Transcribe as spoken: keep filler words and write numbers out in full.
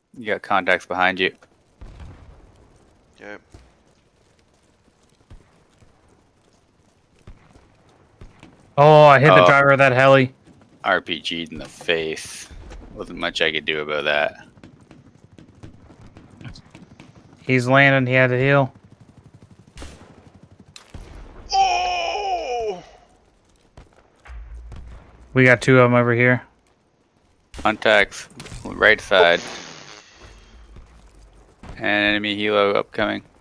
You got contacts behind you. Okay. Oh, I hit Oh. the driver of that heli. R P G'd in the face. Wasn't much I could do about that. He's landing. He had to heal. Oh! We got two of them over here. Contacts, right side. And enemy helo upcoming.